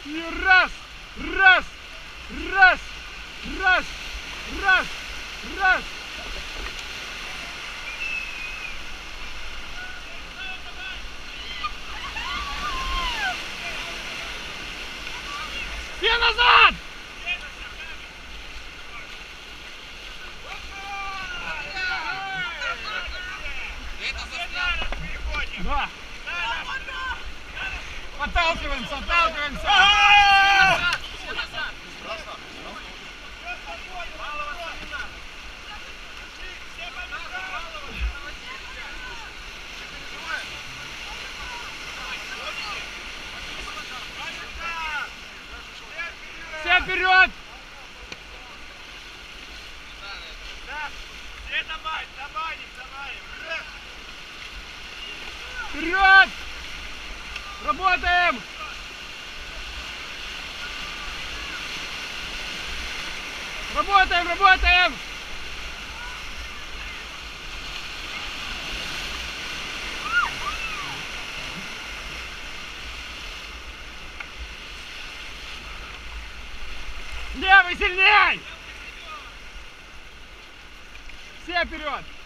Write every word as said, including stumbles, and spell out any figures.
И раз, раз, раз, раз, раз, раз. Все назад! Да. Отталкиваемся, отталкиваемся. Все назад. Все вперед! Все давай, давай, давай. Вперед! Работаем! Работаем, работаем! Левый сильней! Все вперед!